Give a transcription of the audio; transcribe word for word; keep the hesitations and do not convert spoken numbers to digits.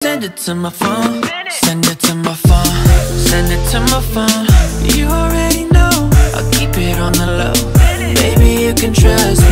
Send it to my phone, send it to my phone, send it to my phone. You already know, I'll keep it on the low. Baby, you can trust